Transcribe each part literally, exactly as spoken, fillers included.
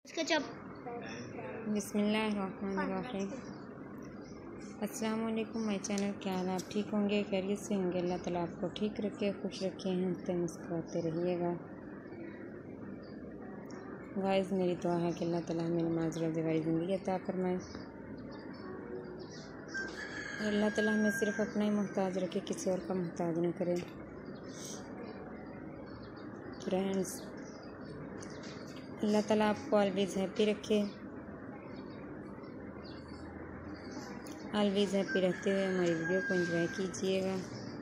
बिस्मिल्लाहिर्रहमानिर्रहीम। अस्सलाम वालेकुम माय चैनल। क्या हाल, आप ठीक होंगे, खैरियत से होंगे। अल्लाह ताला आपको ठीक रखे, खुश रखे, हंसते मुस्कुराते रहिएगा। गाइस, मेरी दुआ है कि अल्लाह ताला हमें नमाज रोज़े वाली ज़िंदगी अता फरमाए और अल्लाह ताला हमें सिर्फ़ अपना ही मोहताज रखे, किसी और का मोहताज न करे। फ्रेंड्स, अल्लाह ताला आपको ऑलवेज़ हैप्पी रखे। ऑलवेज़ हैप्पी रहते हुए हमारी वीडियो को एंजॉय कीजिएगा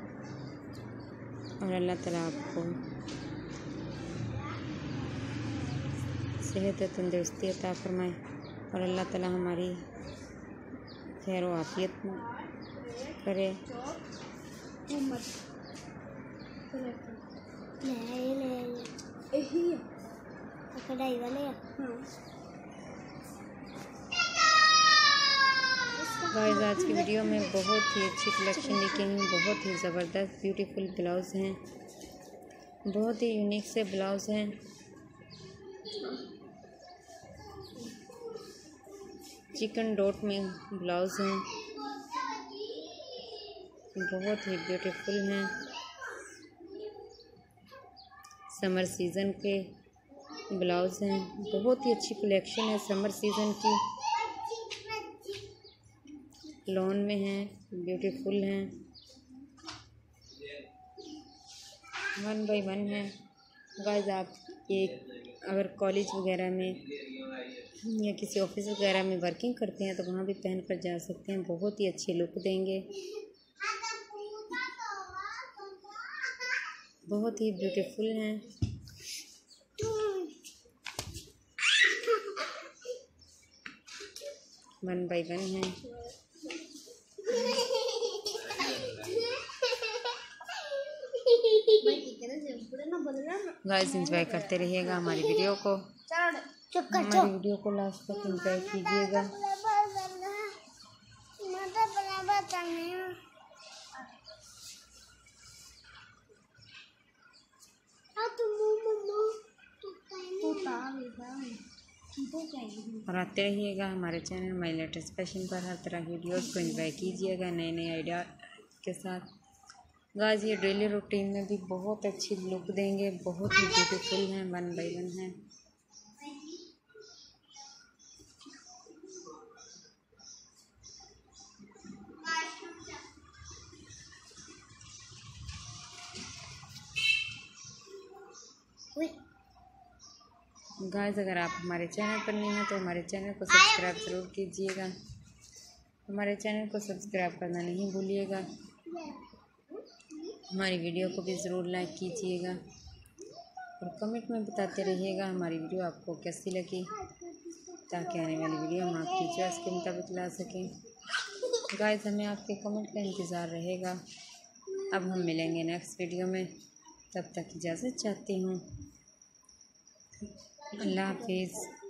और अल्लाह ताला आपको सेहत तंदुरुस्ती अता फरमाए और अल्लाह ताला हमारी खैर व आफियत करे। कढ़ाई वाले गाइस, आज की वीडियो में बहुत ही अच्छी कलेक्शन लेके आई हूँ। बहुत ही ज़बरदस्त ब्यूटीफुल ब्लाउज़ हैं, बहुत ही यूनिक से ब्लाउज़ हैं। चिकन डॉट में ब्लाउज़ हैं, बहुत ही ब्यूटीफुल हैं। समर सीज़न के ब्लाउज़ हैं, बहुत ही अच्छी कलेक्शन है समर सीज़न की। लॉन में हैं, ब्यूटीफुल हैं, वन बाय वन हैं। गाइस, आप ये अगर कॉलेज वगैरह में या किसी ऑफिस वगैरह में वर्किंग करते हैं तो वहाँ भी पहन कर जा सकते हैं, बहुत ही अच्छे लुक देंगे। बहुत ही ब्यूटीफुल हैं। वन बाय वन हैं। गाइस, एंजॉय करते रहिएगा हमारी वीडियो को, हमारी वीडियो को लास्ट तक एंजॉय कीजिएगा। और आते रहिएगा हमारे चैनल माय लेटेस्ट फैशन पर, हर तरह की वीडियोस को एंजॉय कीजिएगा नए नए आइडिया के साथ। गाइस, ये डेली रूटीन में भी बहुत अच्छी लुक देंगे, बहुत ही ब्यूटीफुल हैं, वन बाय वन हैं। गाइस, अगर आप हमारे चैनल पर नहीं हैं तो हमारे चैनल को सब्सक्राइब ज़रूर कीजिएगा। हमारे चैनल को सब्सक्राइब करना नहीं भूलिएगा। हमारी वीडियो को भी ज़रूर लाइक कीजिएगा और कमेंट में बताते रहिएगा हमारी वीडियो आपको कैसी लगी, ताकि आने वाली वीडियो हम आपकी चॉइस के मुताबिक ला सकें। गाइस, हमें आपके कमेंट का इंतज़ार रहेगा। अब हम मिलेंगे नेक्स्ट वीडियो में, तब तक इजाज़त चाहती हूँ। अल्लाह हाफिज़।